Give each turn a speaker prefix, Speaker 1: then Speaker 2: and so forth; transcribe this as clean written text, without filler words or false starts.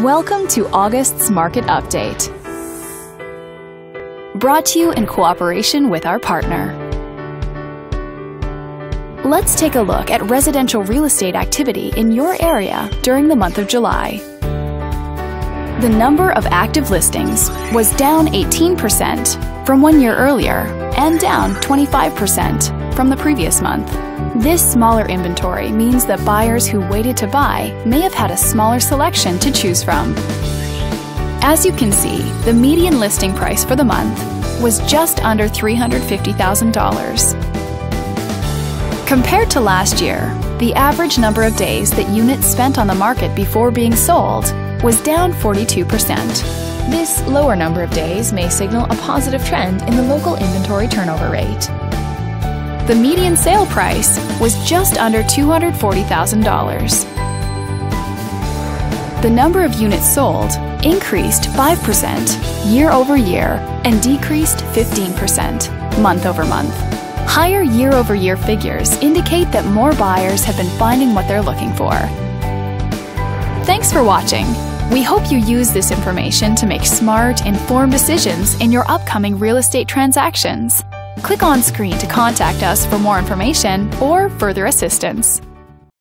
Speaker 1: Welcome to August's Market Update, brought to you in cooperation with our partner. Let's take a look at residential real estate activity in your area during the month of July. The number of active listings was down 18% from 1 year earlier and down 25% from the previous month. This smaller inventory means that buyers who waited to buy may have had a smaller selection to choose from. As you can see, the median listing price for the month was just under $350,000. Compared to last year, the average number of days that units spent on the market before being sold was down 42%. This lower number of days may signal a positive trend in the local inventory turnover rate. The median sale price was just under $240,000. The number of units sold increased 5% year over year and decreased 15% month over month. Higher year-over-year figures indicate that more buyers have been finding what they're looking for. Thanks for watching. We hope you use this information to make smart, informed decisions in your upcoming real estate transactions. Click on screen to contact us for more information or further assistance.